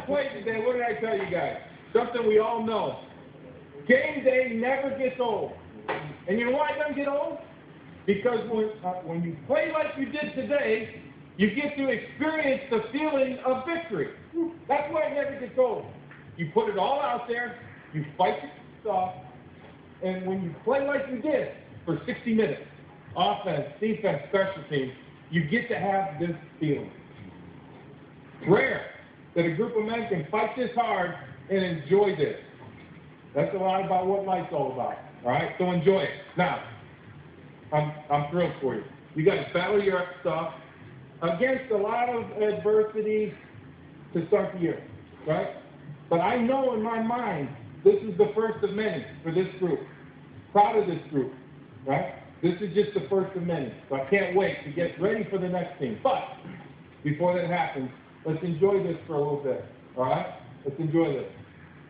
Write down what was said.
haven't played today, what did I tell you guys? Something we all know. Game day never gets old. And you know why it doesn't get old? Because when you play like you did today, you get to experience the feeling of victory. That's why it never gets old. You put it all out there, you fight your stuff, and when you play like you did for 60 minutes, offense, defense, special teams, you get to have this feeling. It's rare that a group of men can fight this hard and enjoy this. That's a lot about what life's all about. All right, so enjoy it. Now, I'm thrilled for you. You got to battle your stuff against a lot of adversity to start the year, right? But I know in my mind this is the first of many for this group. Proud of this group, right? This is just the first of many. So I can't wait to get ready for the next team. But before that happens, let's enjoy this for a little bit, all right? Let's enjoy this.